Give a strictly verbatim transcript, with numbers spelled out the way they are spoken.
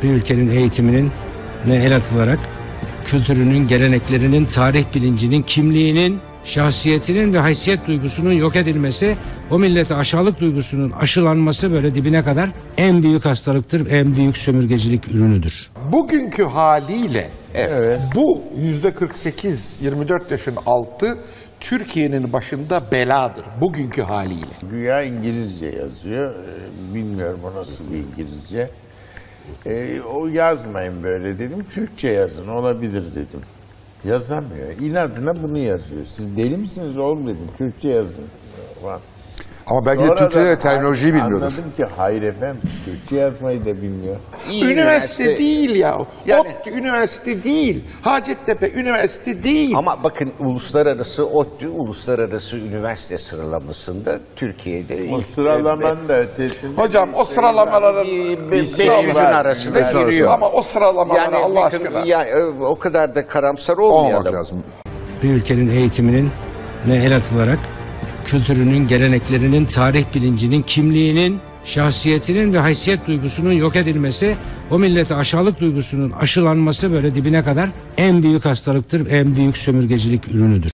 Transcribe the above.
bir ülkenin eğitiminin ne el atılarak kültürünün, geleneklerinin, tarih bilincinin, kimliğinin, şahsiyetinin ve haysiyet duygusunun yok edilmesi, o millete aşağılık duygusunun aşılanması böyle dibine kadar en büyük hastalıktır, en büyük sömürgecilik ürünüdür. Bugünkü haliyle Evet. bu yüzde kırk sekiz yirmi dört yaşın altı Türkiye'nin başında beladır bugünkü haliyle. Güya İngilizce yazıyor. Ee, Bilmiyorum o nasıl bir İngilizce. Ee, o yazmayın böyle dedim. Türkçe yazın olabilir dedim. Yazamıyor. İnadına bunu yazıyor. Siz deli misiniz oğlum dedim. Türkçe yazın. Falan. Ama belki de Sonradan Türkçe terminolojiyi bilmiyordur. Anladım ki hayır efendim. Türkçe yazmayı da bilmiyor. Üniversite değil ya. Yani- ODTÜ üniversite değil. Hacettepe üniversite değil. Ama bakın uluslararası ODTÜ uluslararası üniversite sıralamasında Türkiye'de O ilk- sıralamanın da ötesinde. Hocam o bir- sıralamaların bir- Bir bir şey beş yüzün var. arasında Beş arası giriyor. ama o sıralamalara Yani Allah bakın, aşkına. ya, o kadar da karamsar Olmamak olmayalım. lazım. Bir ülkenin eğitiminin ne el atılarak kültürünün, geleneklerinin, tarih bilincinin, kimliğinin, şahsiyetinin ve haysiyet duygusunun yok edilmesi, o millete aşağılık duygusunun aşılanması böyle dibine kadar en büyük hastalıktır, en büyük sömürgecilik ürünüdür.